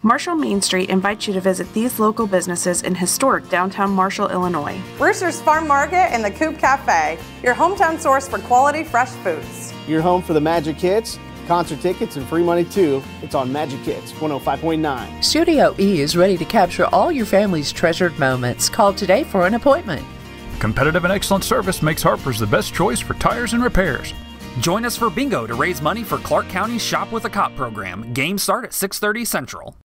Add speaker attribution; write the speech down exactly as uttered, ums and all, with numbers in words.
Speaker 1: Marshall Main Street invites you to visit these local businesses in historic downtown Marshall, Illinois.
Speaker 2: Rooster's Farm Market and the Coop Cafe, your hometown source for quality fresh foods.
Speaker 3: Your home for the Magic Hits, concert tickets, and free money too. It's on Magic Hits one oh five point nine.
Speaker 4: Studio E is ready to capture all your family's treasured moments. Call today for an appointment.
Speaker 5: Competitive and excellent service makes Harper's the best choice for tires and repairs.
Speaker 6: Join us for bingo to raise money for Clark County's Shop with a Cop program. Games start at six thirty Central.